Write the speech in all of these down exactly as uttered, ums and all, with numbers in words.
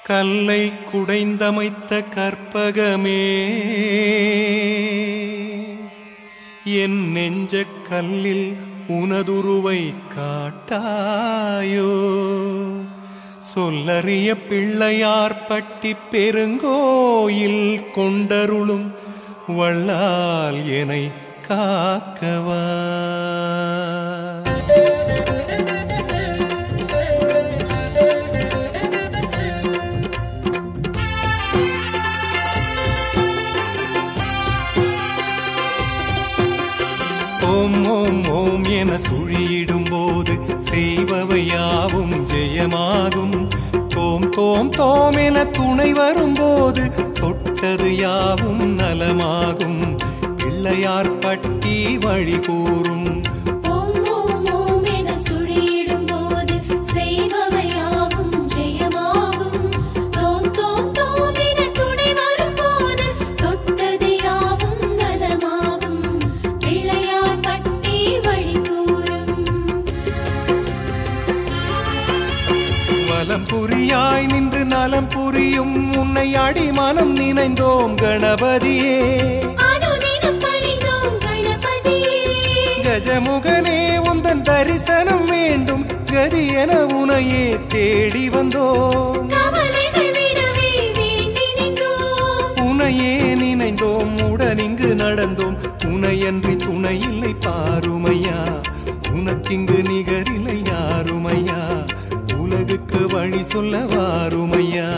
கல்லை குடைந்தமைத்த கற்பகமே என் நெஞ்ச கல்லில் உனதுருவை காட்டாயோ சொல்லறிய பிள்ளையார் பட்டி பெருங்கோயில் கொண்டருளும் வள்ளால் என்னை காக்கவா ஓம் ஓம் ஓம் என சுழியிடும் போது செய்பவையாவும் ஜெயமாகும் தோம் தோம் தோம் என துணை வரும்போது தொட்டது யாவும் நலமாகும் பிள்ளையார் பட்டி வழி கூறும் புரியாய் நின்று நலம் புரியும் உன்னை அடிமனம் நினைந்தோம் கணபதியே கஜமுகனே உந்தன் தரிசனம் வேண்டும் கதி என உனையே தேடி வந்தோம் உனையே நினைந்தோம் உடனிங்கு நடந்தோம் உனையன்றி துணை இல்லை பாருமையா உனக்கிங்கு நிகரில்லை யாருமையா உலகுக்கு வழி சொல்ல வாருமையா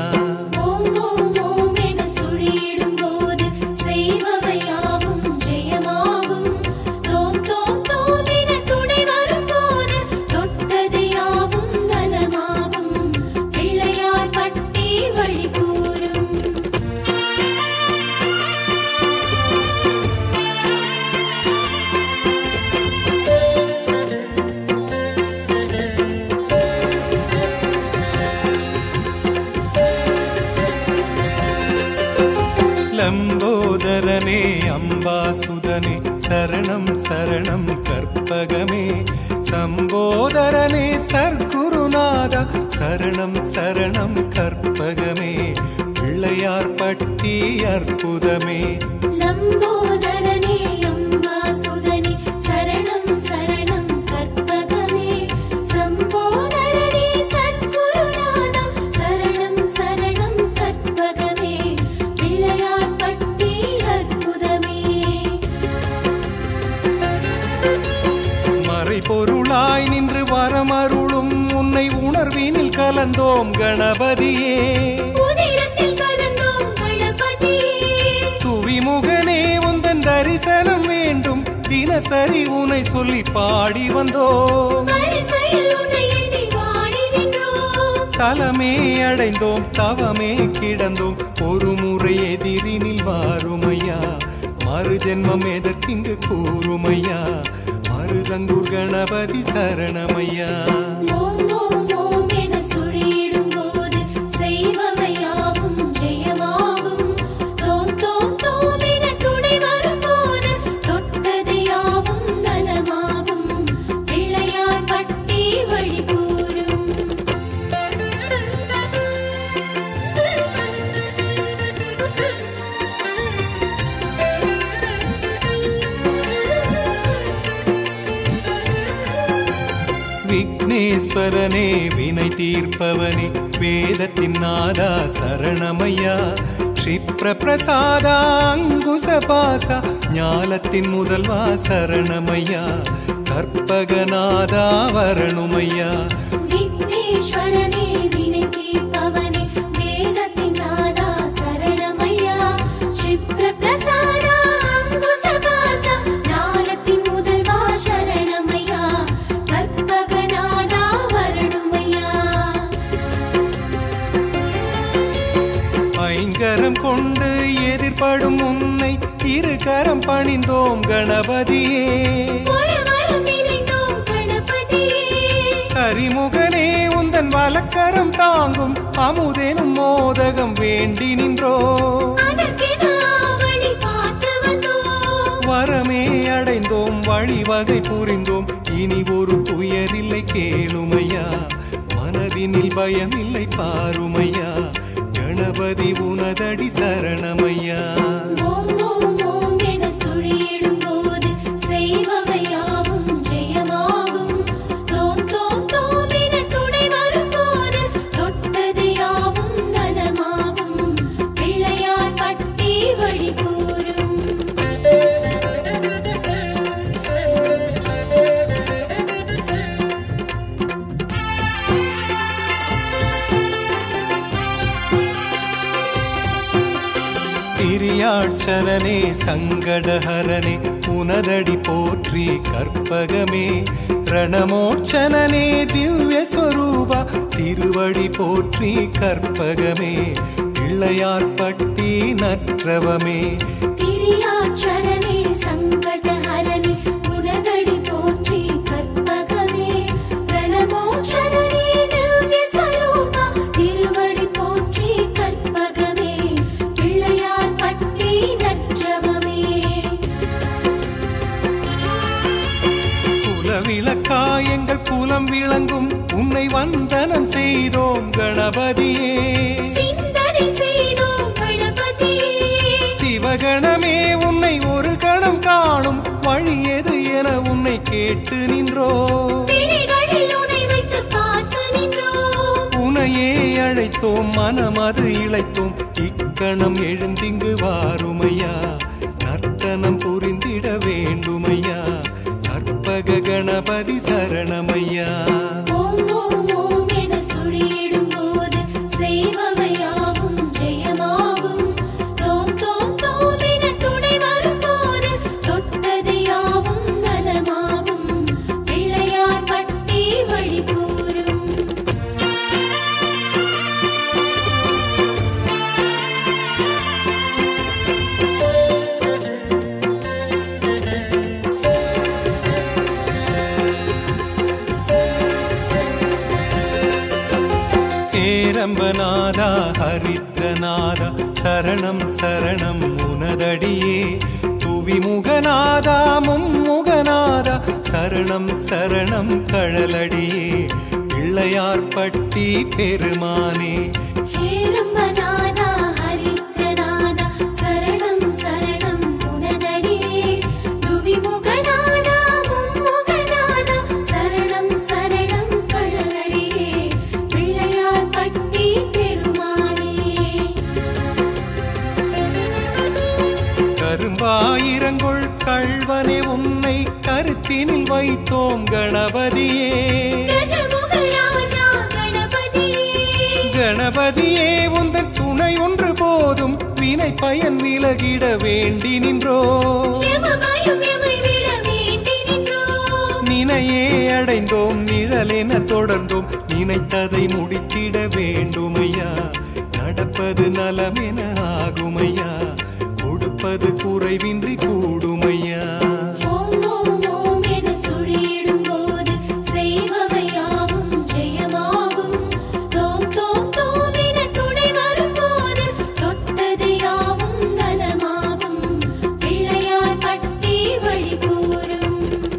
லம்போதரனே அம்பாசுதனே சரணம் சரணம் கற்பகமே சம்போதரனே சர்க்குருநாதா சரணம் சரணம் கற்பகமே பிள்ளையார் பட்டி அற்புதமே லம்போதரனே அம்பாசுதனே சரணம் சரணம் கற்பகமே சம்போதரனே சர்க்குருநாதா சரணம் சரணம் கற்பகமே பிள்ளையார் பொருளாய் நின்று வரமருளும் உன்னை உணர்வினில் கலந்தோம் கணபதியே துவிமுகனே உந்தன் தரிசனம் வேண்டும் தினசரி உனை சொல்லி பாடி வந்தோம் தலமே அடைந்தோம் தவமே கிடந்தோம் ஒரு முறை எதிரினில் வாருமையா மறு ஜென்மம் எதற்கிங்கு கூறுமையா மருதங்கூர் கணபதி சரணமையா விக்னேஸ்வரனே வினை தீர்ப்பவனே வேதத்தின் நாதா சரணமையா க்ஷிப்ர பிரசாதா அங்குச பாசா ஞாலத்தின் முதல்வா சரணமையா கற்பகநாதா வரணுமையா விக்னேஸ்வரனே வினை தீர்ப்பவனே வேதத்தின் நாதா சரணமையா க்ஷிப்ர பிரசாதா அங்குச பாசா ஞாலத்தின் முதல்வா சரணமையா ஐங்கரம் கொண்டு எதிர்படும் உன்னை இரு கரம் பணிந்தோம் கணபதியே கரிமுகனே உந்தன் வலக்கரம் தாங்கும் அமுதேனும் மோதகம் வேண்டி நின்றோ வரமே அடைந்தோம் வழிவகை புரிந்தோம் இனி ஒரு துயரில்லை கேளுமையா மனதினில் பயமில்லை பாருமையா பகவதி உனதடி சரணமையா. ஓம் ஓம் ஓம் என சுழியிடும் போது செய்பவையாவும் ஜெயமாகும். தோம் தோம் தோம் என துணை வரும்போது தொட்டது யாவும் நலமாகும். பிள்ளையார் பட்டி வழி கூறும். திரியாட்சரனே சங்கடஹரனே உனதடி போற்றி கற்பகமே. ரணமோட்சனனே திவ்ய ஸ்வரூபா திருவடி போற்றி கற்பகமே. பிள்ளையார் பட்டி நற்றவமே. திரியாட்சரனே சங்கடஹரனே உனதடி போற்றி கற்பகமே. ரணமோட்சனனே திவ்ய ஸ்வரூபா திருவடி போற்றி கற்பகமே. பிள்ளையார் பட்டி நற்றவமே. குலவிளக்கா எங்கள் குலம் விளங்கும் உன்னை வந்தனம் செய்தோம் கணபதியே. சிந்தனை செய்தோம் கணபதியே. சிவகணமே உன்னை ஒரு கணம் காணும் வழி எது என உன்னை கேட்டு நின்றோ. பிழைகளில் உனை வைத்து பார்த்து நின்றோம். உனையே அழைத்தோம் மனமது இழைத்தோம். இக்கணம் எழுந்திங்கு வாருமையா. நர்த்தனம் புரிந்திட வேண்டுமையா. கற்பக கணபதி சரணமையா. ஓம் ஓம் ஓம் என சுழியிடும் போது செய்பவையாவும் ஜெயமாகும். தோம் தோம் தோம் என துணை வரும்போது தொட்டது யாவும் நலமாகும். பிள்ளையார் பட்டி வழி கூறும். ஹேரம்பநாதா ஹரித்ரநாதா சரணம் சரணம் உனதடியே. துவிமுகநாதா மும்முகநாதா சரணம் சரணம் கழலடியே. பிள்ளையார் பட்டி பெருமானே. ஹேரம்பநாதா ஹரித்ரநாதா சரணம் சரணம் உனதடியே. துவிமுகநாதா மும்முகநாதா சரணம் சரணம் கழலடியே. பிள்ளையார் பட்டி பெருமானே. கரும்பாயிரங்கொள் கள்வனே உன்னை கருத்தினில் வைத்தோம் கணபதியே. கஜமுக ராஜா கணபதியே. கணபதியே உந்தன் துணை ஒன்று போதும் வினை பயன் விலகிட வேண்டி நின்றோ. யமபயம் எமை விட வேண்டி நின்றோம். நினையே அடைந்தோம் நிழலென தொடர்ந்தோம். நினைத்ததை முடித்திட வேண்டுமையா. நடப்பது நலமென ஆகுமையா. கொடுப்பது குறைவின்றி கூடுமையா. ஓம் ஓம் ஓம் என சுழியிடும் போது செய்பவையாவும் ஜெயமாகும். தோம் தோம் தோம் என துணை வரும்போது தொட்டது யாவும் நலமாகும். பிள்ளையார் பட்டி வழி கூறும்.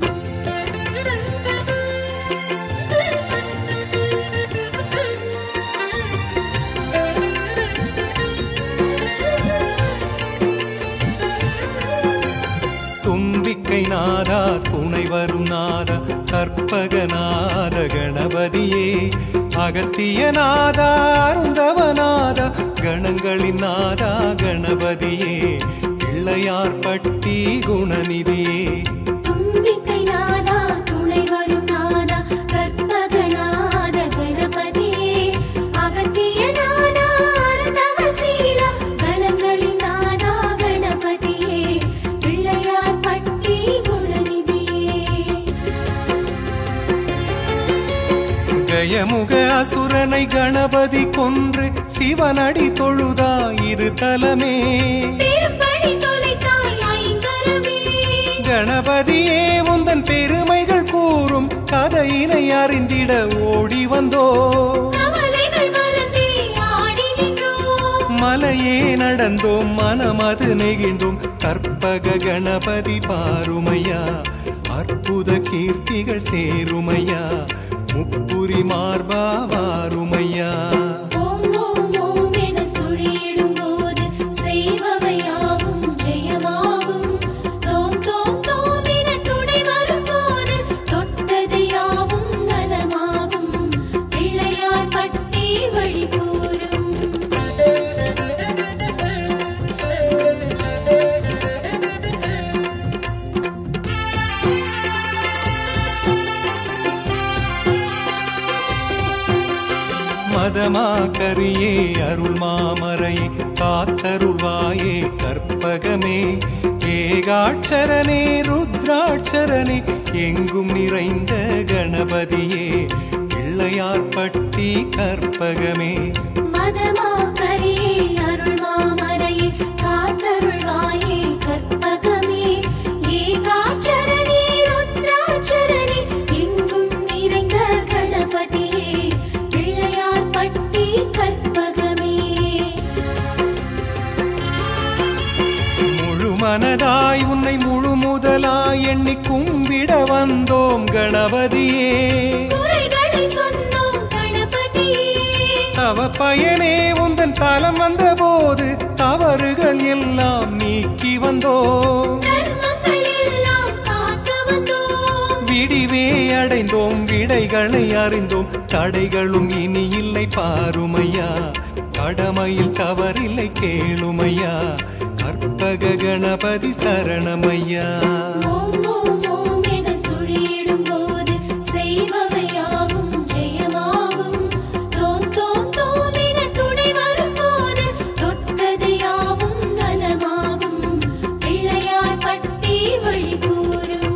தும்பிக்கை நாதா துணை வரும் நாதா கற்பகநாத கணபதியே. அகத்திய நாதா அருந்தவநாதா கணங்களின் நாதா கணபதியே. பிள்ளையார் பட்டி குணநிதியே. தும்பிக்கை நாதா துணை வரும் நாதா கற்பகநாத கணபதியே. அகத்திய நாதா அருந்தவசீலா கணங்களின் நாதா கணபதியே. பிள்ளையார் பட்டி குணநிதியே. கயமுக அசுரனை கணபதி கொன்று சிவனடி தொழுதா இது தலமே. பெரும்பழி தொலைத்தாய் ஐங்கரமே. கணபதியே உந்தன் பெருமைகள் கூறும் கதையினை அறிந்திட ஓடி வந்தோ. கவலைகள் மறந்தே ஆடி நின்றோம். மலையே நடந்தோம் மனமது நெகிழ்ந்தோம். கற்பக கணபதி பாருமையா. அற்புத கீர்த்திகள் சேருமையா. முப்புரி மார்பா வாருமையா. ஓம் ஓம் ஓம் என சுழி மதமா கரியே அருள் மாமரையே காத்தருள்வாயே கற்பகமே ஏகாட்சரனே ருத்ராட்சரனே எங்கும் நிறைந்த கணபதியே பிள்ளையார்பட்டி கற்பகமே மதமா கரியே அருள் மாமரையே காத்தருள்வாயே கற்பகமே ஏகாட்சரனே ருத்ராட்சரனே எங்கும் நிறைந்த கணபதியே பிள்ளையார்பட்டி கற்பகமே முழு மனதாய் உன்னை முழு முதலாய் எண்ணி கும்பிட வந்தோம் கணபதியே குறைகளை சொன்னோம் கணபதியே தவ பயனே உந்தன் தலம் வந்த போது தவறுகள் எல்லாம் நீக்கி வந்தோம் தர்மங்கள் எல்லாம் காத்து வந்தோம் விடிவே அடைந்தோம் விடைகளை அறிந்தோம் தடைகளும் இனி இல்லை பாருமையா கடமையில் தவறில்லை கேளுமையா கற்பக கணபதி சரணமையா ஓம் ஓம் ஓம் என சுழியிடும் போது செய்பவையாவும் ஜெயமாகும் தோம் தோம் தோம் என துணை வரும் போது தொட்டதையாவும் நலமாகும் பிள்ளையார் பட்டி வழி கூறும்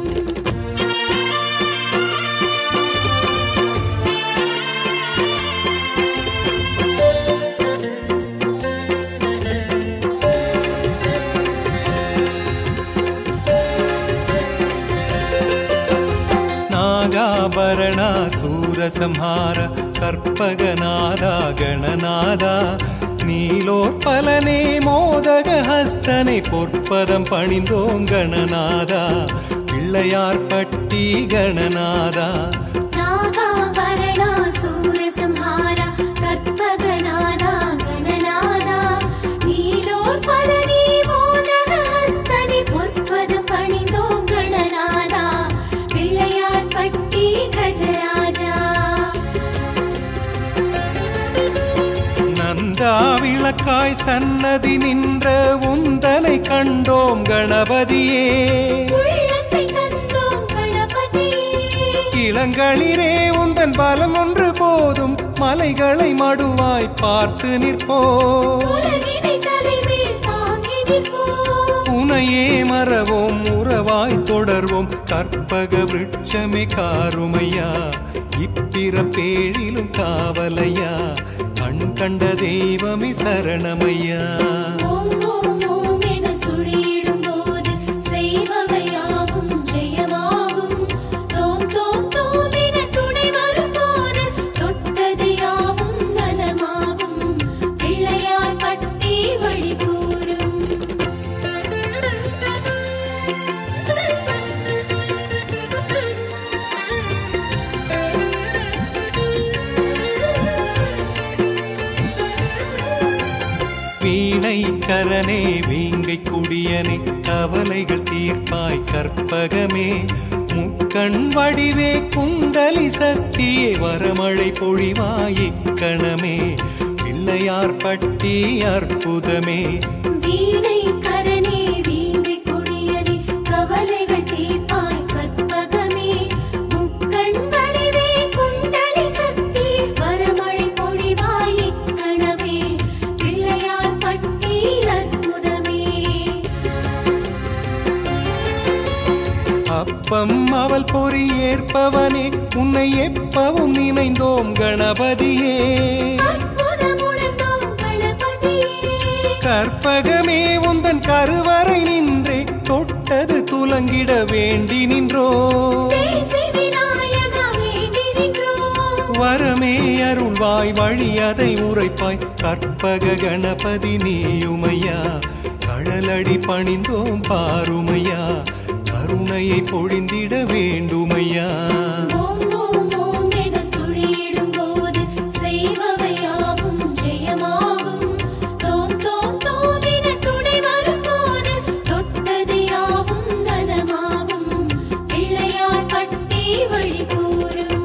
நாகாபரணா சூரசம்ஹார கற்பகநாதா கணநாதா நீலோற்பலனே மோதக ஹஸ்தனை பொற்பதம் பணிந்தோம் கணநாதா பிள்ளையார்பட்டி கணநாதா நாகாபரணா சூரசம்ஹாரா கற்பகநாதா கணநாதா நீலோற்பலனே மோதக ஹஸ்தனை பொற்பதம் பணிந்தோம் கணநாதா பிள்ளையார்பட்டி கஜராஜா நந்தா விளக்காய் சன்னதி நின்ற உந்தனை கண்டோம் கணபதியே உள்ளத்தை தந்தோம் கணபதியே இளங்களிரே உந்தன் பலம் ஒன்று போதும் மலைகளை மடுவாய் பார்த்து நிற்போம் உலகினை தலைமேல் தாங்கி நிற்போம் உனையே மறவோம் உறவாய் தொடர்வோம் கற்பக விருட்சமே காருமையா இப்பிறப்பேழிலும் காவலையா கண் கண்ட தெய்வமே சரணமையா ஓம் ஓம் ஓம் என சுழியிடும் போது செய்பவையாவும் ஜெயமாகும் தோம் தோம் தோம் என துணை வரும் போது தொட்டதையாவும் நலமாகும் பிள்ளையார் பட்டி வழி கூறும் வீணை கரனே வீங்கை குடியனே கவலைகள் தீர்ப்பாய் கற்பகமே முக்கண் வடிவே குண்டலி சக்தியே வரமழை பொழிவாய் இக்கணமே பிள்ளையார்பட்டி அற்புதமே வீணை கரனே வீங்கை கொடியனே கவலைகள் தீர்ப்பாய் கற்பகமே முக்கண் வடிவே குண்டலி சக்தி வரமழை பொழிவாய் இக்கணமே பிள்ளையார் பட்டி அற்புதமே அப்பம் அவள் பொறி ஏற்பவனே உன்னை எப்பவும் நினைந்தோம் கணபதியே அற்புதமுணர்ந்தோம் கணபதியே கற்பகமே உந்தன் கருவறை நின்றே தொட்டது துலங்கிட வேண்டி நின்றோ தேசி விநாயகா வேண்டி நின்றோம் வரமே அருள்வாய் வழி அதை உரைப்பாய் கற்பக கணபதி நீயுமையா கடலடி பணிந்தோம் பாருமையா கருணையை பொழிந்திட வேண்டுமையா ஓம் ஓம் ஓம் என சுழியிடும் போது செய்பவையாவும் ஜெயமாகும் தோம் தோம் தோம் என துணை வரும் போது தொட்டதையாவும் நலமாகும் பிள்ளையார் பட்டி வழி கூறும்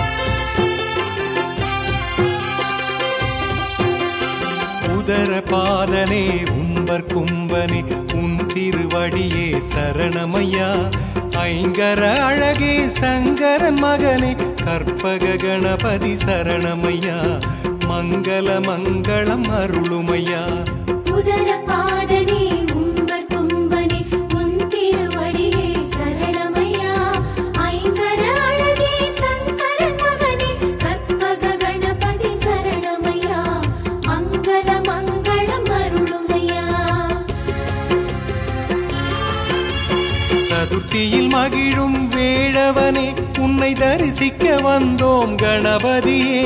உதர பாதனே உம்பர் கும்பனே உன் திருவடியே சரணமையா ஐங்கர அழகே சங்கரன் மகனே கற்பக கணபதி சரணமையா மங்கள மங்களம் அருளுமையா உதர பாதனே உம்பர் கும்பனே உன் திருவடியே சரணமையா ஐங்கர அழகே சங்கரன் மகனே கற்பக கணபதி சரணமையா மங்கள மங்களம் அருளுமையா சதுர்த்தியில் மகிழும் வேழவனே உன்னை தரிசிக்க வந்தோம் கணபதியே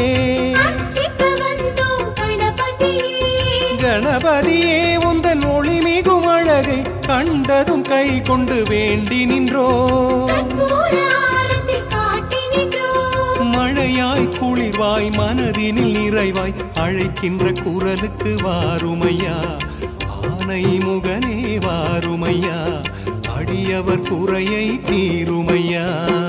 கணபதியே உந்தன் ஒளிமிகும் அழகை கண்டதும் கை கொண்டு வேண்டி நின்றோ மழையாய் குளிர்வாய் மனதினில் நிறைவாய் அழைக்கின்ற குரலுக்கு வாருமையா ஆனை முகனே வாருமையா அடியவர் குறையை தீருமையா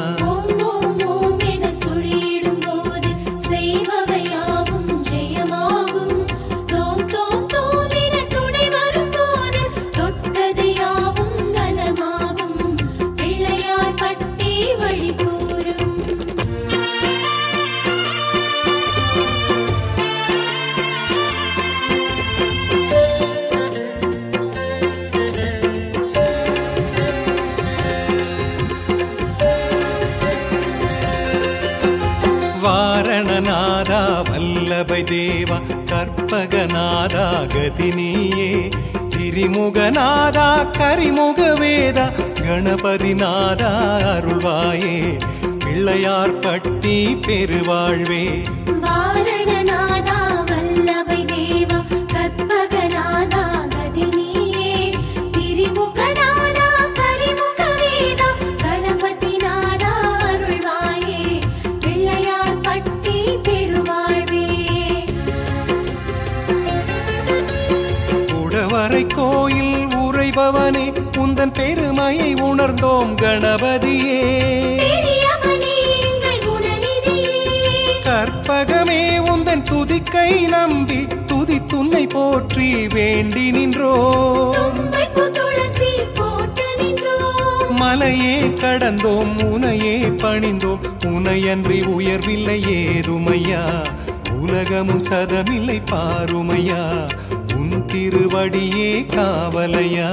வாரணநாதா வல்லபை தேவா கற்பகநாதா கதினியே திரிமுகநாதா கரிமுக வேதா கணபதிநாதா அருள்வாயே பிள்ளையார் பட்டி பெருவாழ்வே வாரணநாதா வல்லபை தேவா கற்பகநாதா கதினியே திரிமுகநாதா கரிமுக வேதா கணபதிநாதா அருள்வாயே பிள்ளையார் பட்டி பெருவாழ்வே குடவரை கோயில் உறைபவனே உந்தன் பெருமையை உணர்ந்தோம் கணபதியே கற்பகமே உந்தன் துதிக்கை நம்பி துதி துன்னை போற்றி வேண்டி நின்றோ மலையே கடந்தோம் உனையே பணிந்தோம் உனையன்றி உயர்வில்லை ஏதுமையா உலகமும் சதமில்லை பாருமையா உன் திருவடியே காவலையா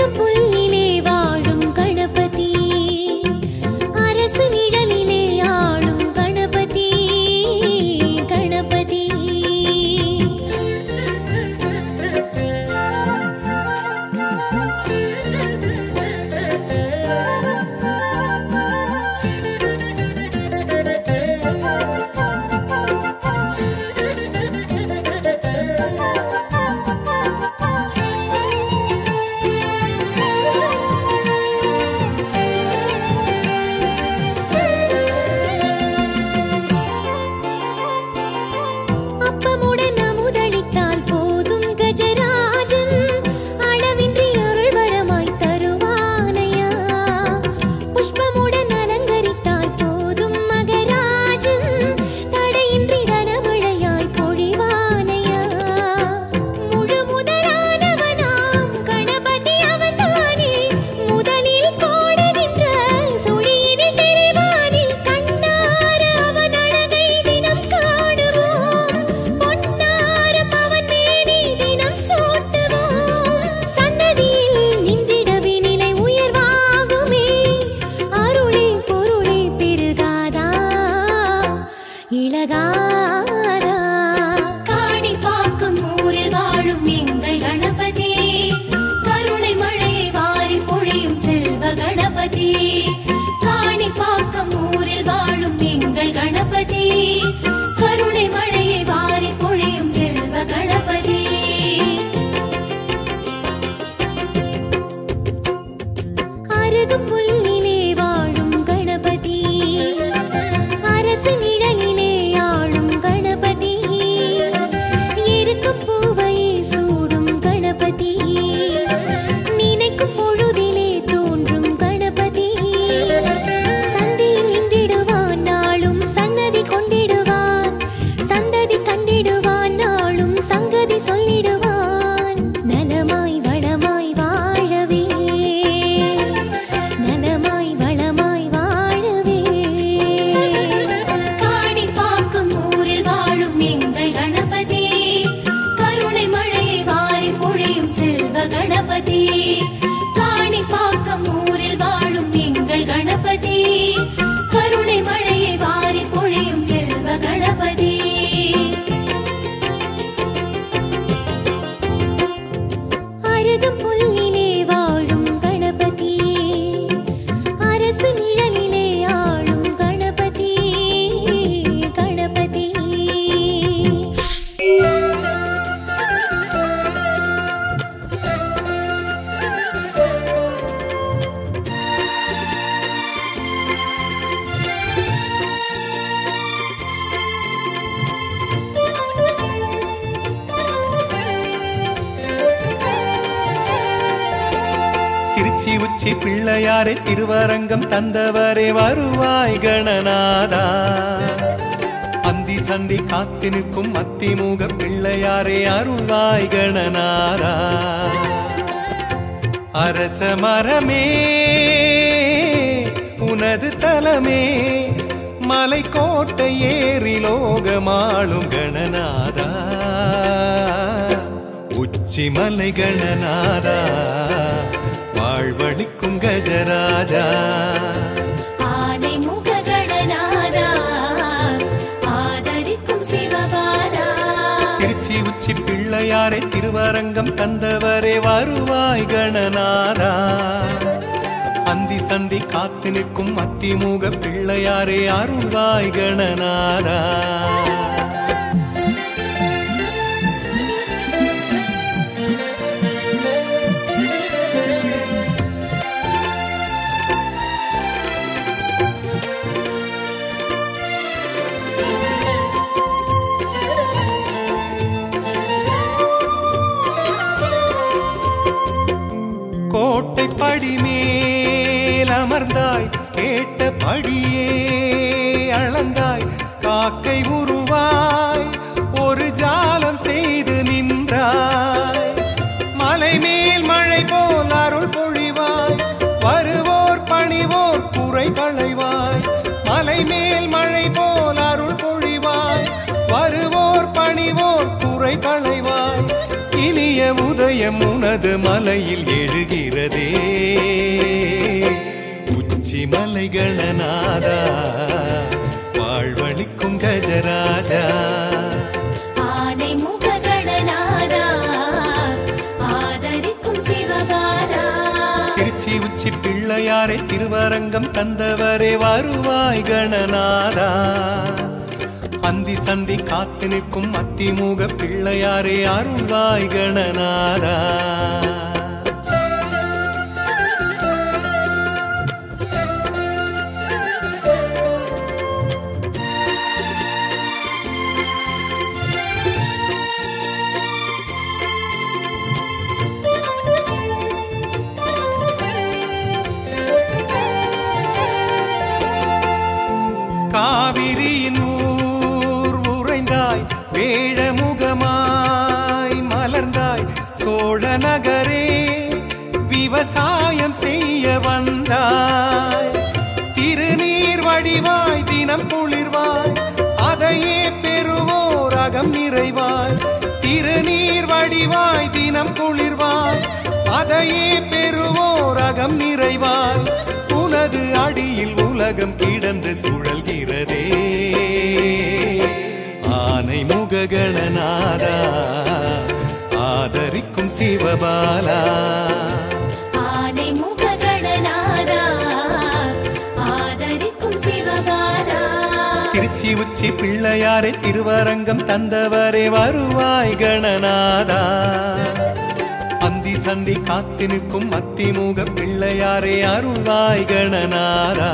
அருகும் புல்லிலே வாழும் கணபதி அரசு நிழலிலே ஆளும் கணபதி கணபதி அப்பமுடன் அமுதளித்தால் போதும் கஜராஜன் அளவின்றி அருள் வரமாய் தருவானையா புஷ்பமுடன் அலங்கரித்தால் போதும் மகராஜன் தடையின்றி தனமழையாய் பொழிவானையா முழு முதலானவனாம் கணபதி அவன்தானே முதலில் போடுகின்ற சுழியினில் தெரிவானில் கண்ணார அவன் அழகை தினம் காணுவோம் பொன்னாரம் அவன் மேனி தினம் சூட்டுவோம் சன்னதியில் நின்றிடவே நிலை உயர்வாகுமே அருளே பொருளே பெருகாதா இலகாதா காணிப்பாக்கம் ஊரில் வாழும் எங்கள் கணபதி கருணை மழையை வாரி பொழியும் செல்வ கணபதி காணிப்பாக்கம் ஊரில் வாழும் எங்கள் கணபதி கருணை மழையை வாரி பொழியும் செல்வ கணபதி அருகும் புல்லிலே வாழும் கணபதி அரசு நிழலிலே ஆளும் கணபதி இருக்கும் பூவையே சூடும் கணபதி நினைக்கும் பொழுதிலே தோன்றும் கணபதி சந்தியில் நின்றிடுவான் நாளும் சன்னதி கொண்டிடுவான் சந்ததி கண்டிடுவான் நாளும் சங்கதி சொல்லிடுவான் நலமாய் வளமாய் வாழவே நலமாய் வளமாய் வாழவே காணிப்பாக்கம் ஊரில் வாழும் எங்கள் கணபதி கருணை மழையை வாரி பொழியும் செல்வ கணபதி காணிப்பாக்கம் ஊரில் வாழும் எங்கள் கணபதி கருணை மழையை வாரி பொழியும் செல்வ கணபதி அருகும் புல்லிலே வாழும் கணபதி அரசு நிழலிலே ஆளும் கணபதி கணபதி திருச்சி உச்சி பிள்ளையாரே திருவரங்கம் தந்தவரே வருவாய் கணநாதா அந்தி சந்தி காத்து நிற்கும் அத்திமுக பிள்ளையாரே அருள்வாய் கணநாதா அரச மரமே உனது தலமே மலைக்கோட்டை ஏறி லோகமாளும் கணநாதா உச்சிமலை கணநாதா வாழ்வழிக்கும் கஜராஜா ஆனை முக கணநாதா ஆதரிக்கும் சிவபாலா திருச்சி உச்சி பிள்ளையாரே திருவரங்கம் தந்தவரே வருவாய் கணநாதா அந்தி சந்தி காத்து நிற்கும் அத்திமுக பிள்ளையாரே அருள்வாய் கணநாதா கோட்டை படி மேல் அமர்ந்தாய் கேட்ட படியே அளந்தாய் காக்கை உருவாய் ஒரு ஜாலம் செய்து நின்றாய் மலை மேல் மழை போல் அருள் பொழிவாய் வருவோர் பணிவோர் குறை களைவாய் மலை மேல் மழை போல் அருள் பொழிவாய் வருவோர் பணிவோர் குறை களைவாய் இனிய உதயம் உனது மலையில் எழுகிறதே உச்சிமலை கணநாதா வாழ்வழிக்கும் கஜராஜா ஆனை முக கணநாதா ஆதரிக்கும் சிவபாலா திருச்சி உச்சி பிள்ளையாரை திருவரங்கம் தந்தவரே வருவாய் கணநாதா அந்தி சந்தி காத்து நிற்கும் அத்திமுக பிள்ளையாரே அருள்வாய் கணநாதா காவிரியின் ஊர் உறைந்தாய் வேழமுகமாய் மலர்ந்தாய் சோழ நகரே விவசாயம் செய்ய வந்தாய் திருநீர் வடிவாய் தினம் குளிர்வாய் அதையே பெறுவோர் அகம் நிறைவாய் திருநீர் வடிவாய் தினம் குளிர்வாய் அதையே பெறுவோர் அகம் நிறைவாய் உனது அடியில் உலகம் கிடந்து சுழல்கிறதே ஆனை முக கணநாதா ஆதரிக்கும் சிவபாலா ஆனை முக கணநாதா ஆதரிக்கும் சிவபாலா திருச்சி உச்சி பிள்ளையாரை திருவரங்கம் தந்தவரே வருவாய் கணநாதா அந்தி சந்தி காத்து நிற்கும் அத்திமுக பிள்ளையாரே அருள்வாய் கணநாதா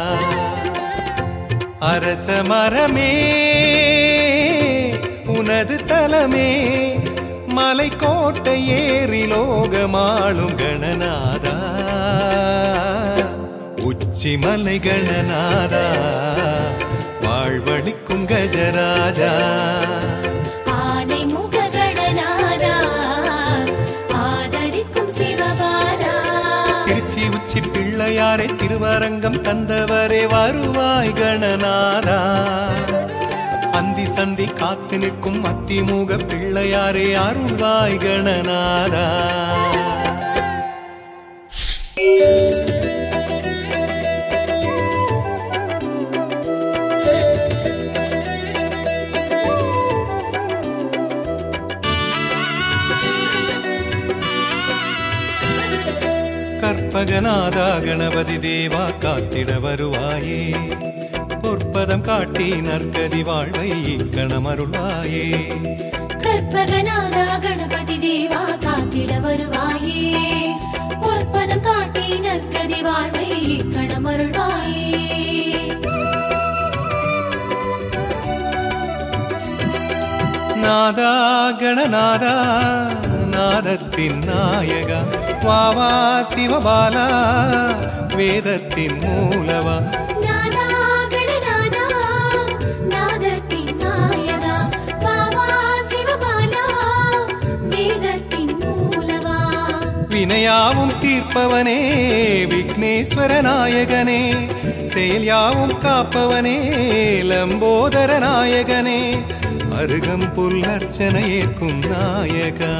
அரச மரமே உனது தலமே மலை கோட்டை ஏறி லோகமாளும் கணநாதா உச்சிமலை கணநாதா வாழ்வழிக்கும் கஜராஜா ஆனை முக கணநாதா ஆதரிக்கும் சிவபாலா திருச்சி உச்சி பிள்ளையாரை திருவரங்கம் தந்தவரே வருவாய் கணநாதா அந்தி சந்தி காத்து நிற்கும் அத்திமுக பிள்ளையாரே அருள்வாய் கணநாதா கற்பகநாதா கணபதி தேவா காத்திட வருவாயே பொற்பதம் காட்டி நற்கதி வாழ்வை கணமருளாயே கற்பகநாதா கணபதி தேவா காத்திட வருவாயே பொற்பதம் காட்டி நற்கதி வாழ்வை கணமருள்வாயே நாதா கணநாதா நாதத்தின் நாயகா வாவா சிவபாலா வேதத்தின் மூலவா நாதா கணநாதா நாதத்தின் நாயகா வாவா சிவபாலா வேதத்தின் மூலவா வினையாவும் தீர்ப்பவனே விக்னேஸ்வர நாயகனே செயல் யாவும் காப்பவனே லம்போதர நாயகனே அருகம்புல் அர்ச்சனை ஏற்கும் நாயகா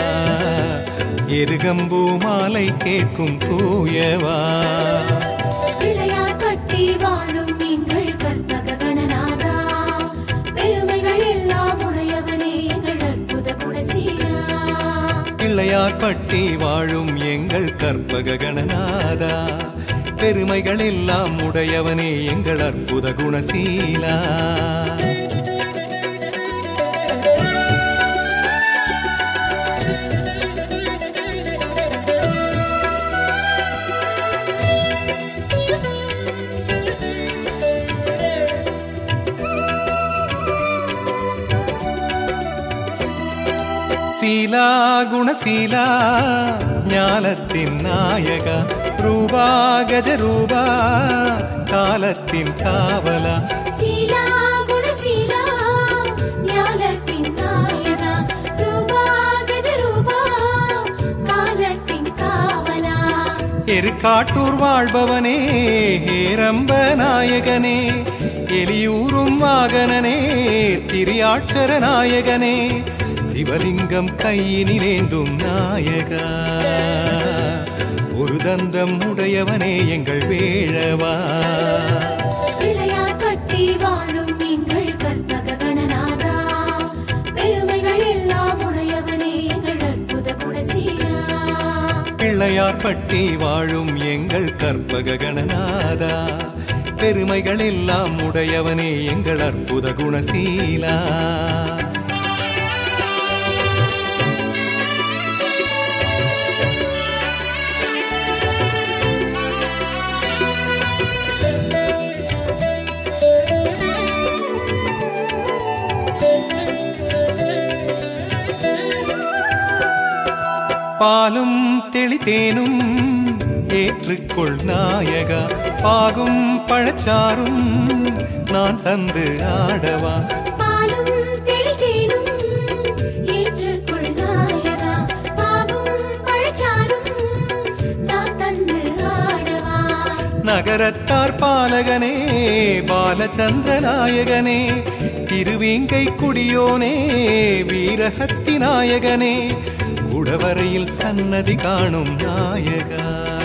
எருகம்பூ மாலை கேட்கும் தூயவா பிள்ளையார் பட்டி வாழும் எங்கள் கற்பக கணநாதா பெருமைகள் எல்லாம் உடையவனே எங்கள் அற்புத குணசீலா பிள்ளையார் பட்டி வாழும் எங்கள் கற்பக கணநாதா பெருமைகள் எல்லாம் உடையவனே எங்கள் அற்புத குணசீலா சீலா குணசீலா ஞானத்தின் நாயகா ரூபா கஜரூபா காலத்தின் காவலா சீலா குணசீலா ஞானத்தின் நாயகா ரூபா கஜரூபா காலத்தின் காவலா எருக்காட்டூர் வாழ்பவனே ஹேரம்ப நாயகனே எலியூரும் வாகனனே திரியாட்சர நாயகனே சிவலிங்கம் கையினிலேந்தும் நாயகா ஒரு தந்தம் உடையவனே எங்கள் வேழவா. பிள்ளையார் பட்டி வாழும் எங்கள் கற்பக கணநாதா, பெருமைகள் எல்லாம் உடையவனே எங்கள் அற்புத குணசீலா. பிள்ளையார் பட்டி வாழும் எங்கள் கற்பக கணநாதா, பெருமைகள் எல்லாம் உடையவனே எங்கள் அற்புத குணசீலா. பாலும் தெளித்தேனும் ஏற்றுக்கொள் நாயகா, பாகும் பழச்சாரும் நான் தந்து ஆடவா. பாலும் தெளித்தேனும் ஏற்றுக்கொள் நாயகா, பாகும் பழச்சாரும் நான் தந்து ஆடவா. நகரத்தார் பாலகனே பாலச்சந்திர நாயகனே, திருவேங்கை குடியோனே வீரஹத்தி நாயகனே, குடவரையில் சன்னதி காணும் நாயகா,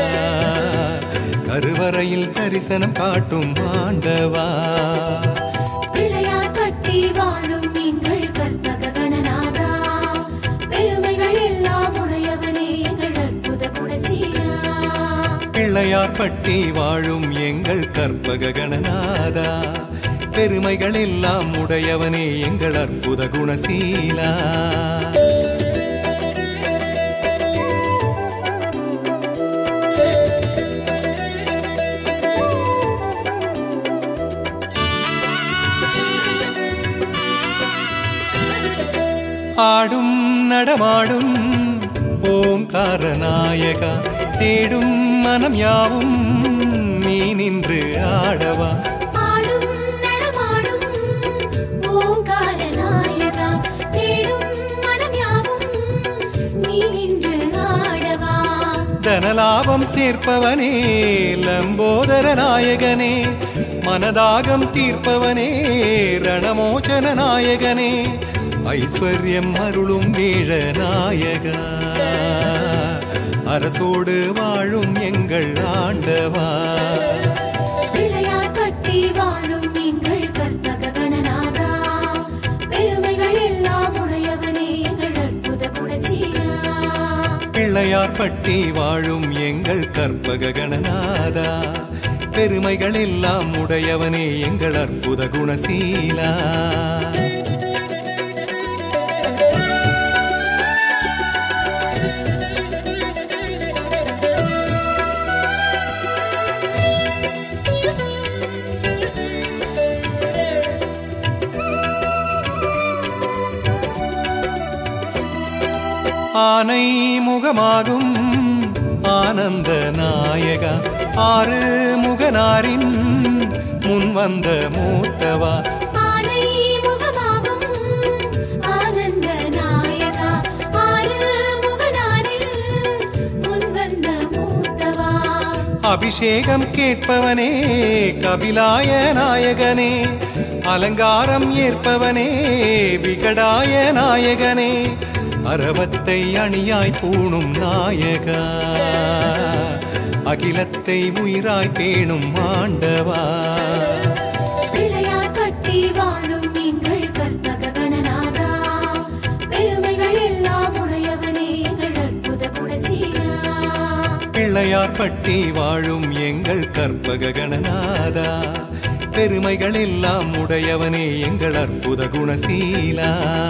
கருவறையில் தரிசனம் காட்டும் ஆண்டவா. பிள்ளையார் பட்டி வாழும் எங்கள் கற்பக கணநாதா, பெருமைகள் எல்லாம் உடையவனே எங்கள் அற்புத குணசீலா. பிள்ளையார் பட்டி வாழும் எங்கள் கற்பக கணநாதா, பெருமைகள் எல்லாம் உடையவனே எங்கள் அற்புத குணசீலா. ஆடும் நடமாடும் ஓங்கார நாயகா, தேடும் மனம் யாவும் நீ நின்று ஆடவா. ஆடும் நடமாடும் ஓங்கார நாயகா, தேடும் மனம் யாவும் நீ நின்று ஆடவா. தனலாபம் சேர்ப்பவனே லம்போதர நாயகனே, மனதாகம் தீர்ப்பவனே ரணமோச்சன நாயகனே, ஐஸ்வர்யம் அருளும் வேழ நாயகா, அரசோடு வாழும் எங்கள் ஆண்டவா. பிள்ளையார் பட்டி வாழும் எங்கள் கற்பக கணநாதா, பெருமைகள் எல்லாம் உடையவனே எங்கள் அற்புத குணசீலா. பிள்ளையார் பட்டி வாழும் எங்கள் கற்பக கணநாதா, பெருமைகள் எல்லாம் உடையவனே எங்கள் அற்புத குணசீலா. ஆனை முகமாகும் ஆனந்த நாயகா, ஆறு முகனாரின் முன் வந்த மூத்தவா. ஆனை முகமாகும் ஆனந்த நாயகா, ஆறு முகனாரின் முன் வந்த மூத்தவா. அபிஷேகம் கேட்பவனே கபிலாய நாயகனே, அலங்காரம் ஏற்பவனே விகடாய நாயகனே, அரவத்தை அணியாய் பூணும் நாயகா, அகிலத்தை உயிராய் பேணும் ஆண்டவா. பிள்ளையார் பட்டி வாழும் எங்கள் கற்பக கணநாதா, பெருமைகள் எல்லாம் உடையவனே எங்கள் அற்புத குணசீலா. பிள்ளையார் பட்டி வாழும் எங்கள் கற்பக கணநாதா, பெருமைகள் எல்லாம் உடையவனே எங்கள் அற்புத குணசீலா.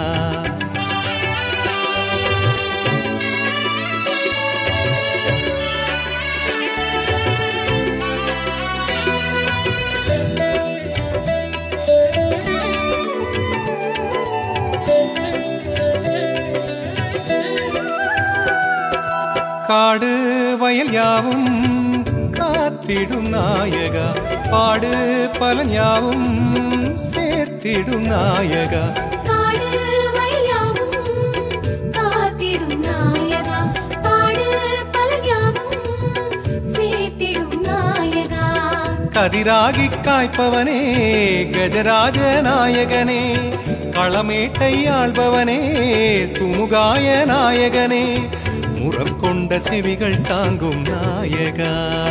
காடு வயல் யாவும் காத்திடும் நாயகா, பாடு பலன் யாவும் சேர்த்திடும் நாயகா. காடு வயல் யாவும் காத்திடும் நாயகா, பாடு பலன் யாவும் சேர்த்திடும் நாயகா. கதிராகி காய்ப்பவனே கஜராஜ நாயகனே, களமேட்டை ஆள்பவனே சுமுகாய நாயகனே, முறம் கொண்ட செவிகள் தாங்கும் நாயகா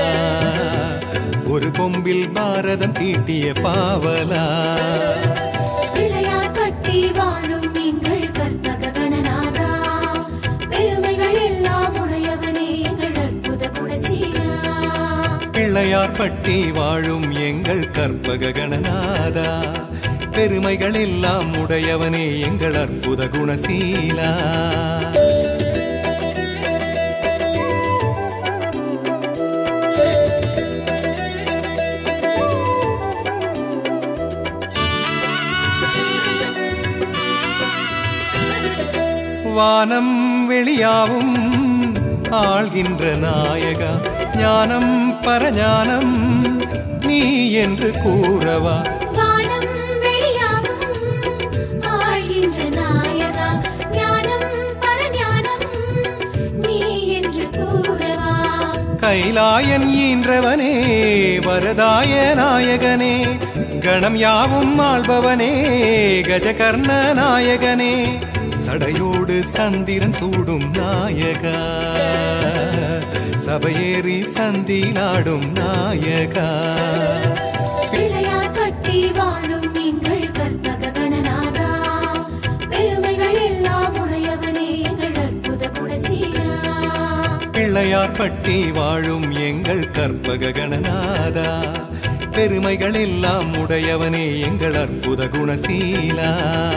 ஒரு கொம்பில் பாரதம் தீட்டிய பாவலா பிள்ளையார் பட்டி வாழும் எங்கள் கற்பக கணநாதா பெருமைகள் எல்லாம் உடையவனே எங்கள் அற்புத குணசீலா பிள்ளையார் பட்டி வாழும் எங்கள் கற்பக கணநாதா பெருமைகள் எல்லாம் உடையவனே எங்கள் அற்புத குணசீலா வானம் வெளியாவும் ஆள்கின்ற நாயகா ஞானம் பரஞானம் நீ என்று கூறவா வானம் வெளியாவும் ஆள்கின்ற நாயகா ஞானம் பரஞானம் நீ என்று கூறவா கைலாயன் ஈன்றவனே வரதாய நாயகனே கணம் யாவும் ஆள்பவனே கஜகர்ண நாயகனே சடையோடு சந்திரன் சூடும் நாயகா சபையேறி சந்திலாடும் நாயகா பிள்ளையார் பட்டி வாழும் எங்கள் கற்பக கணநாதா பெருமைகள் எல்லாம் உடையவனே எங்கள் அற்புத குணசீலா பிள்ளையார் பட்டி வாழும் எங்கள் கற்பக கணநாதா பெருமைகள் எல்லாம் உடையவனே எங்கள் அற்புத குணசீலா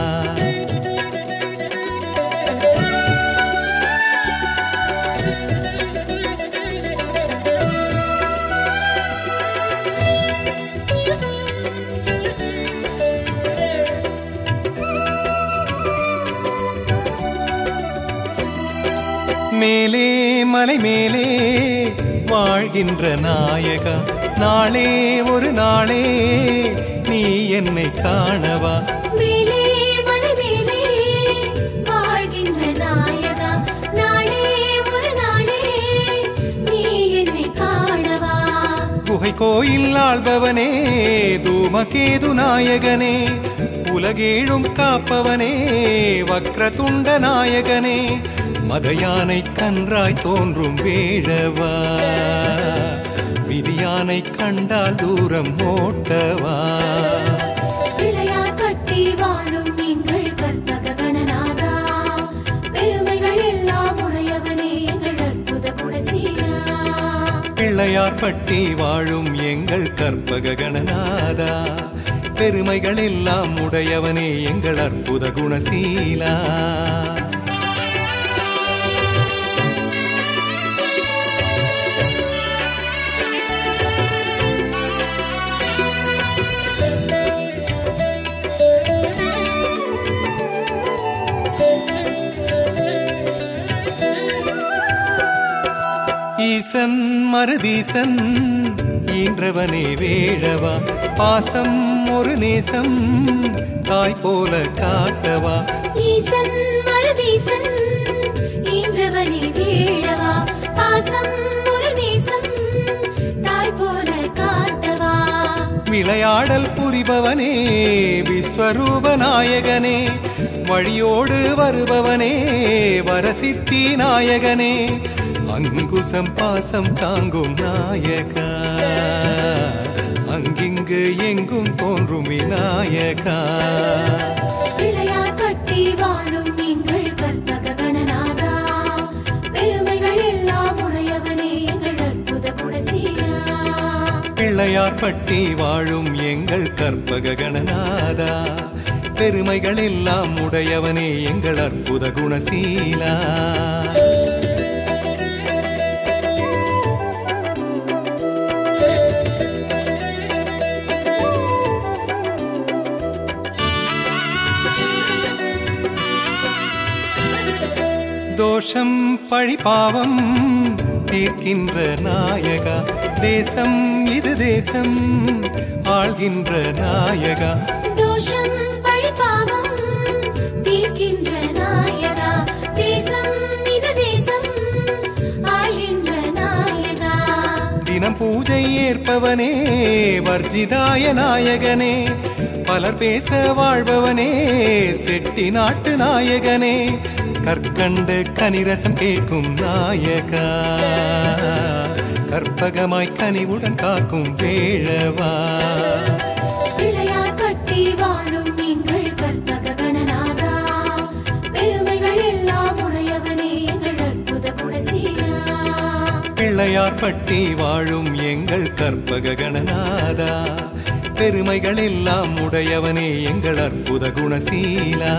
மேலே மலை மேலே வாழ்கின்ற நாயகா நாளே ஒரு நாளே நீ என்னை காணவா மேலே மலை மேலே வாழ்கின்ற நாயகா நாளே ஒரு நாளே நீ என்னை காணவா குகை கோயில் ஆள்பவனே தூமகேது நாயகனே உலகேழும் காப்பவனே வக்ரதுண்ட நாயகனே மதயானை கன்றாய் தோன்றும் வேழவா விதியானை கண்டால் தூரம் ஓட்டவா பிள்ளையார் பட்டி வாழும் எங்கள் கற்பக கணநாதா பெருமைகள் எல்லாம் உடையவனே எங்கள் அற்புத குணசீலா பிள்ளையார் பட்டி வாழும் எங்கள் கற்பக கணநாதா பெருமைகள் எல்லாம் உடையவனே எங்கள் அற்புத குணசீலா ஈசன் மருதீசன் ஈன்றவனே வேழவா பாசம் ஒரு நேசம் தாய் போல காட்டவா ஈசன் மருதீசன் ஈன்றவனே வேழவா பாசம் ஒரு நேசம் தாய் போல காட்டவா விளையாடல் புரிபவனே விஸ்வரூப நாயகனே வழியோடு வருபவனே வரசித்தி நாயகனே அங்குசம் பாசம் தாங்கும் நாயகா அங்கிங்கு எங்கும் தோன்றும் விநாயகா பிள்ளையார் பட்டி வாழும் எங்கள் கற்பக கணநாதா பெருமைகள் எல்லாம் உடையவனே எங்கள் அற்புத குணசீலா பிள்ளையார் பட்டி வாழும் எங்கள் கற்பக கணநாதா பெருமைகள் எல்லாம் உடையவனே எங்கள் அற்புத குணசீலா தோஷம் பழிபாவம் தீர்க்கின்ற நாயகா தேசம் இது தேசம் ஆள்கின்ற நாயகா தோஷம் பழிபாவம் தீர்க்கின்ற நாயகா தேசம் இது தேசம் ஆள்கின்ற நாயகா தினம் பூஜை ஏற்பவனே வர்ஜிதாய நாயகனே பலர் பேச வாழ்பவனே செட்டி நாட்டு நாயகனே கற்கண்டு கனிரசம் கேட்கும் நாயகா, கற்பகமாய் கனிவுடன் காக்கும் வேழவா. பிள்ளையார் பட்டி வாழும் எங்கள் கற்பக கணநாதா, பெருமைகள் எல்லாம் உடையவனே எங்கள் அற்புத குணசீலா. பிள்ளையார் பட்டி வாழும் எங்கள் கற்பக கணநாதா, பெருமைகள் எல்லாம் உடையவனே எங்கள் அற்புத குணசீலா.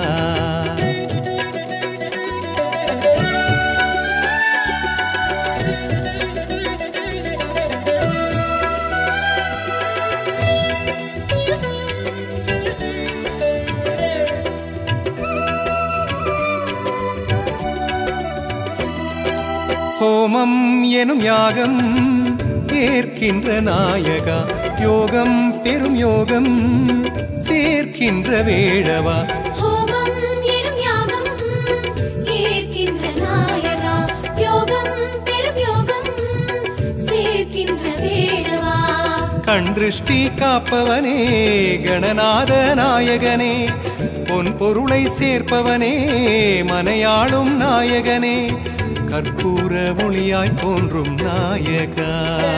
ஹோமம் எனும் யாகம் ஏற்கின்ற நாயகா, யோகம் பெரும் யோகம் சேர்க்கின்ற வேழவா. ஹோமம் எனும் யாகம் ஏற்கின்ற நாயகா, யோகம் பெரும் யோகம் சேர்க்கின்ற வேழவா. கண் திருஷ்டி காப்பவனே கணநாத நாயகனே, பொன் பொருளை சேர்ப்பவனே மனையாளும் நாயகனே, கற்பூர ஒளியாய் தோன்றும் நாயகா,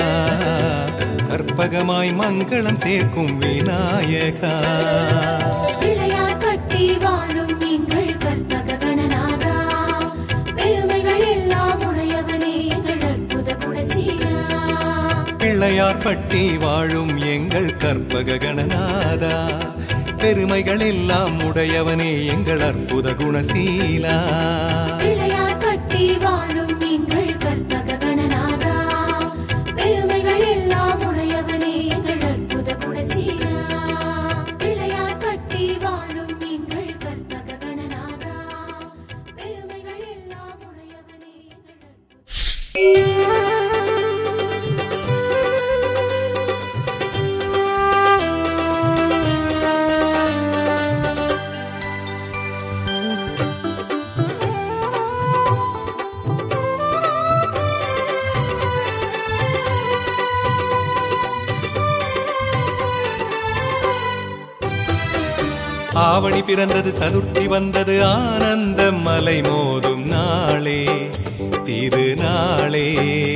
கற்பகமாய் மங்களம் சேர்க்கும் விநாயகா. பிள்ளையார் பட்டி வாழும் எங்கள் கற்பக கணநாதா, பெருமைகள் எல்லாம் உடையவனே எங்கள் அற்புத குணசீலா. பிள்ளையார் பட்டி வாழும் எங்கள் கற்பக கணநாதா, பெருமைகள் எல்லாம் உடையவனே எங்கள் அற்புத குணசீலா. பிள்ளையார் பட்டி வாழும் எங்கள் கற்பக கணநாதா, பெருமைகள் எல்லாம் உடையவனே எங்கள் அற்புத குணசீலா. பிள்ளையார் பட்டி வாழும் எங்கள் கற்பக கணநாதா, பெருமைகள் எல்லாம் உடையவனே எங்கள் அற்புத. ஆவணி பிறந்தது சதுர்த்தி வந்தது ஆனந்த மலை மோதும் நாளே திருநாளே.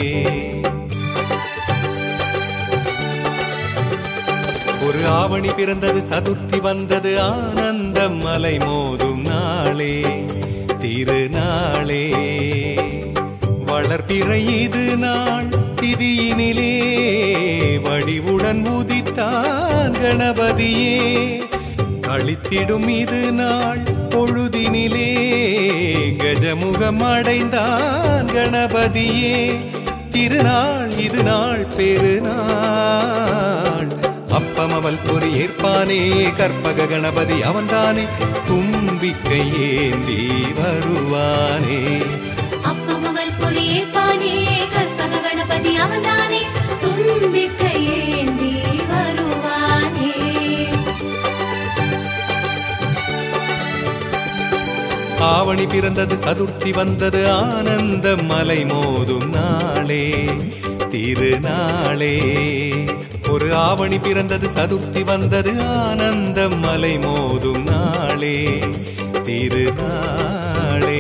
ஒரு ஆவணி பிறந்தது சதுர்த்தி வந்தது ஆனந்த மலை மோதும் நாளே திருநாளே. வளர்பிறை இது நாள் திதியினிலே வடிவுடன் உதித்தான் கணபதியே, கழித்திடும் இது நாள் பொழுதினிலே கஜமுகம் அடைந்தான் கணபதியே. திருநாள் இது நாள் பெருநாள், அப்பமவள் பொறி ஏற்பானே கற்பக கணபதி அவன்தானே, தும்பிக்கை ஏந்தி வருவானே. அப்பமவள் பொறி ஏற்பானே கற்பக கணபதி அவன்தானே, தும்பிக்கை ஏந்தி வருவானே. ஆவணி பிறந்தது சதுர்த்தி வந்தது ஆனந்த மலை மோதும் நாளே திருநாளே. ஒரு ஆவணி பிறந்தது சதுர்த்தி வந்தது ஆனந்த மலை மோதும் நாளே திருநாளே.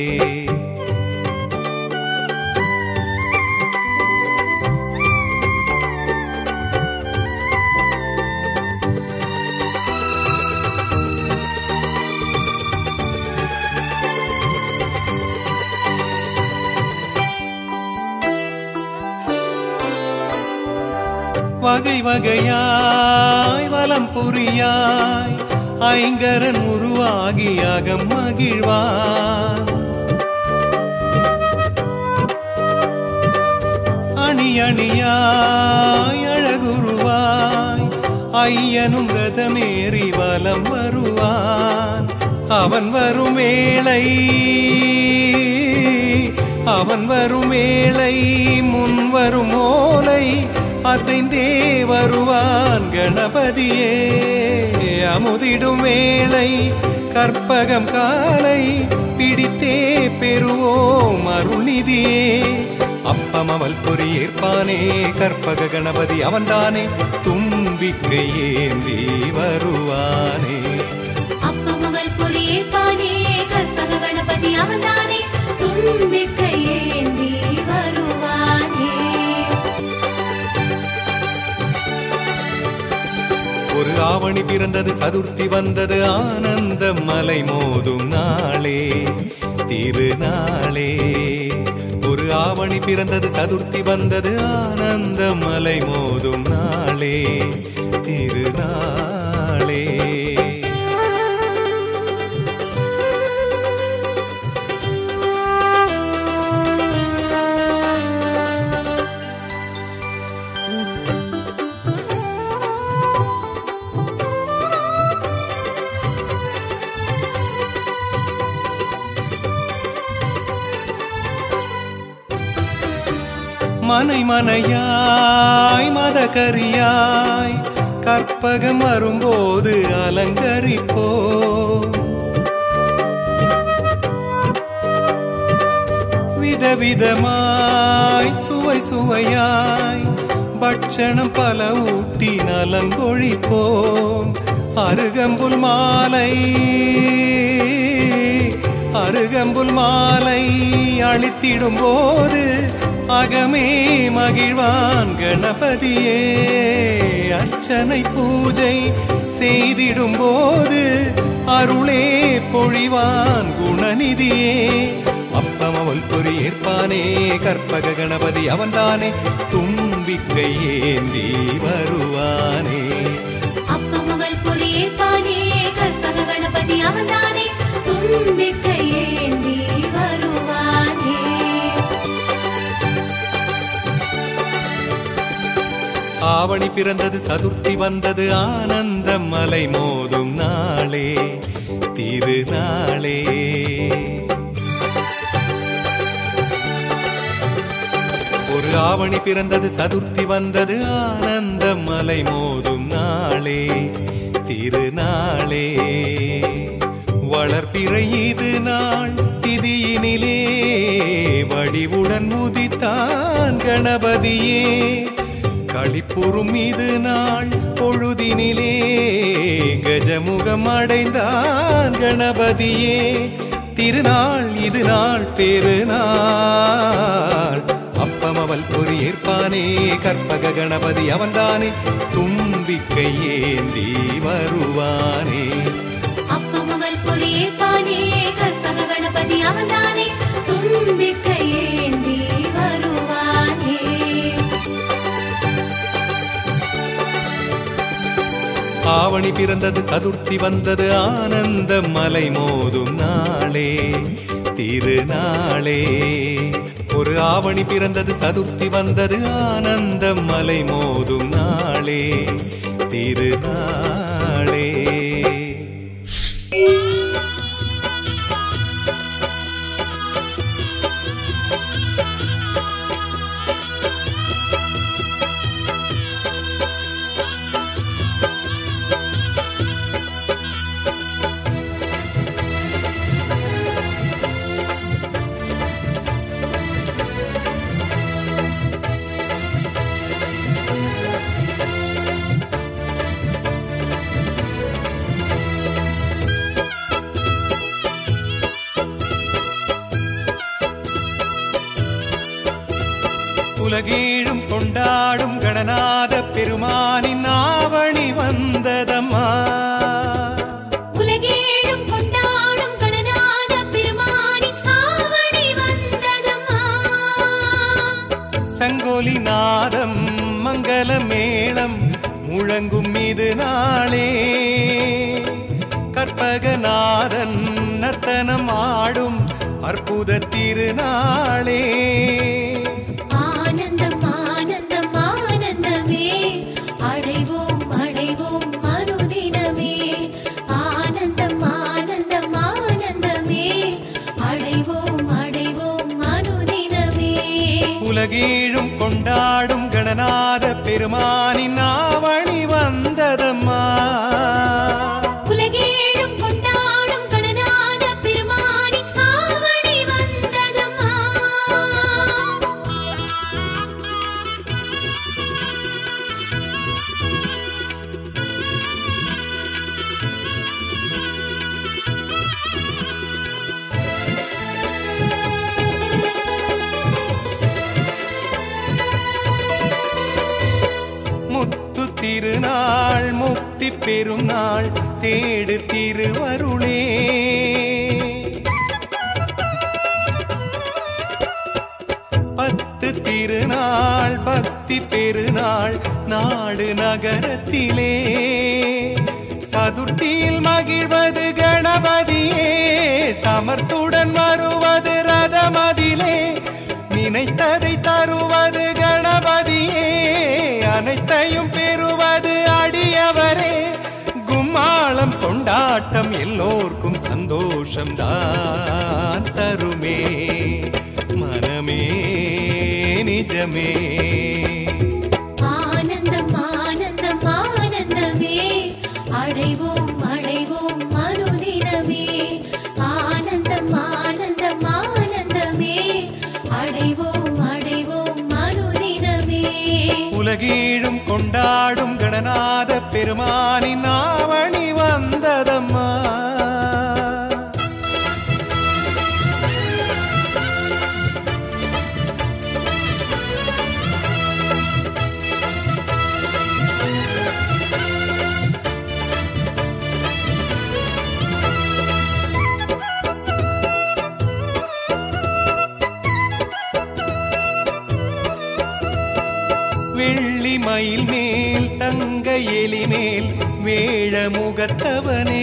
வகை வகையாய் வலம் புரியாய் ஐங்கரன் உருவாகி அகம் மகிழ்வான். அணி அணியாய் அழகுருவாய் ஐயனும் ரதமேறி வலம் வருவான். அவன் வரும் வேளை அவன் வரும் வேளை முன் வரும் ஓலை அசைந்தே வருவான் கணபதியே. அமுதிடும் வேளை கற்பகம் காலை பிடித்தே பெறுவோம் அருள்நிதியே. அப்பமவள் பொறி ஏற்பானே கற்பக கணபதி அவன்தானே, தும்பிக்கை ஏந்தி வருவானே. அப்பமவள் பொறி ஏற்பானே கற்பக கணபதி அவன்தானே தும்பிக்கை ஏந்தி வருவானே. ஒரு ஆவணி பிறந்தது சதுர்த்தி வந்தது ஆனந்த மலை மோதும் நாளே திருநாளே. ஒரு ஆவணி பிறந்தது சதுர்த்தி வந்தது ஆனந்த மலை மோதும் நாளே திருநாளே. மனை மனையாய் மதகரியாய் கற்பகம் வரும்போது அலங்கரிப்போ. விதவிதமாய் சுவை சுவையாய் பட்சணம் பல ஊட்டி நலங்கொழிப்போம். அருகம்புல் மாலை அருகம்புல் மாலை அளித்திடும் போது அகமே மகிழ்வான் கணபதியே. அர்ச்சனை பூஜை செய்திடும் போது அருளே பொழிவான் குணநிதியே. அப்பமவள் பொறி ஏற்பானே கற்பக கணபதி அவன்தானே தும்பிக்கை ஏந்தி வருவானே. அப்பமவள் பொறி ஏற்பானே கற்பக கணபதி அவன்தானே தும்பிக்கை ஏந்தி வருவானே. ஆவணி பிறந்தது சதுர்த்தி வந்தது ஆனந்த மலை மோதும் நாளே திருநாளே. ஒரு ஆவணி பிறந்தது சதுர்த்தி வந்தது ஆனந்த மலை மோதும் நாளே திருநாளே. வளர்பிறை இது நாள் திதியினிலே வடிவுடன் உதித்தான் கணபதியே. களிப்புறும் இது நாள் பொழுதினிலே கஜமுகம் அடைந்தான் கணபதியே. திருநாள் இது நாள் பெருநாள் அப்பமவள் பொறி ஏற்பானே கற்பக கணபதி அவன்தானே தும்பிக்கை ஏந்தி வருவானே. அப்பமவள் பொறி ஏற்பானே கற்பக கணபதி அவன்தானே தும்பிக்கை ஏந்தி வருவானே. ஆவணி பிறந்தது சதுர்த்தி வந்தது ஆனந்த மலை மோதும் நாளே திருநாளே. ஒரு ஆவணி பிறந்தது சதுர்த்தி வந்தது ஆனந்த மலை மோதும் நாளே திருநாளே. உலகேழும் கொண்டாடும் கணநாத பெருமானின் ஆவணி வந்ததம்மா. உலகேழும் கொண்டாடும் கணநாத பெருமானின் ஆவணி வந்ததம்மா. சங்கோலி நாதம் மங்கள மேளம் முழங்கும் இது நாளே. கற்பகநாதன் நர்த்தனம் ஆடும் அற்புத திருநாளே. ஆனந்தம் ஆனந்தம் ஆனந்தமே அடைவோம் அடைவோம் மறுதினமே. ஆனந்தம் ஆனந்தம் ஆனந்தமே அடைவோம் அடைவோம் மறுதினமே. உலகேழும் கொண்டாடும் கணநாத பெருமானின் ஆவணி வந்ததம்மா. உலகேழும் கொண்டாடும் கணநாத பெருமானின் ஆவணி வந்ததம்மா. திருநாள் முக்தி பெறும் நாள் தேடு திருவருளே. பத்து திருநாள் பக்தி பெருநாள் நாடு நகரத்திலே. சதுர்த்தியில் மகிழ்வது கணபதியே, சமர்த்துடன் வருவது ரதமதிலே. நினைத்ததை தருவது கணபதியே, அனைத்தையும் பெறுவது அடியவரே. கும்மாளம் கொண்டாட்டம் எல்லோர்க்கும் சந்தோஷம் தான் தருமே. மனமே நிஜமே ஆனந்தம் ஆனந்தம் ஆனந்தமே அடைவோம் அடைவோம் மனுதினமே. ஆனந்தம் ஆனந்தம் ஆனந்தமே அடைவோம் அடைவோம் மனுதினமே. உலகீழும் கொண்டாடும் கணநாத பெருமானின் ஆவணி வந்ததம்மா. வெள்ளி மயில் மேல் தங்க எலி மேல் வேழ முகத்தவனே.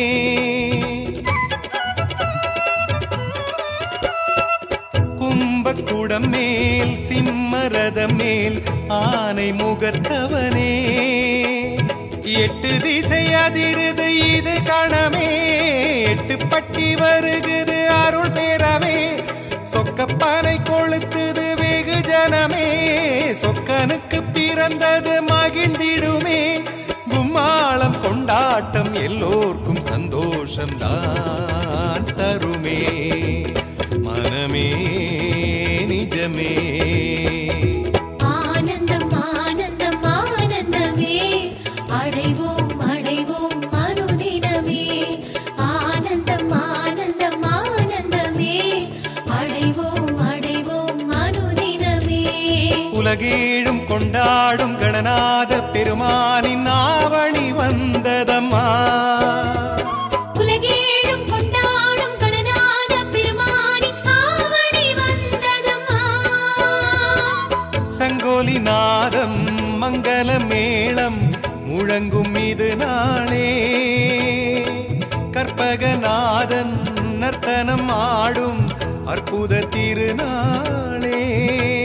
கும்பக்குடம் மேல் சிம்மரதம் மேல் ஆனை முகத்தவனே. எட்டு திசை அதிருது இது கணமே, எட்டு பட்டி வருகுது அருள் பெறவே. சொக்கப்பனை கொளுத்துது வெகு ஜனமே, சொக்கனுக்கு பிறந்தது மகிழ்ந்திடுமே. கும்மாளம் கொண்டாட்டம் எல்லோர்க்கும் சந்தோஷம் தான் தருமே. மனமே நிஜமே ஆனந்தம் ஆனந்தம் ஆனந்தமே அடைவோம் அடைவோம் மனுதினமே. ஆனந்தம் ஆனந்தம் ஆனந்தமே அடைவோம் அடைவோம் மனுதினமே. உலகேழும் கொண்டாடும் கணநாத பெருமானின் ஆவணி வந்ததம்மா. உலகேழும் கொண்டாடும் கணநாத பெருமானின் ஆவணி வந்ததம்மா. சங்கோலி நாதம் மங்கள மேளம் முழங்கும் இது நாளே. கற்பகநாதன் நர்த்தனம் ஆடும் அற்புத திருநாளே.